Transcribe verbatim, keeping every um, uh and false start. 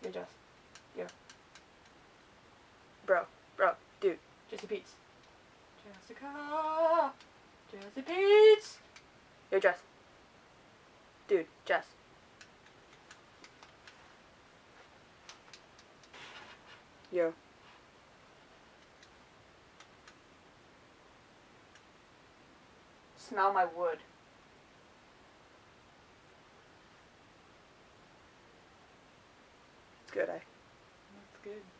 Say Jess. Yo. Bro. Bro. Dude. Jesse Peets. Jessica. Jesse Peets. Yo, Jess. Dude. Jess. Yo. Smell my wood. It's good, eh? That's good.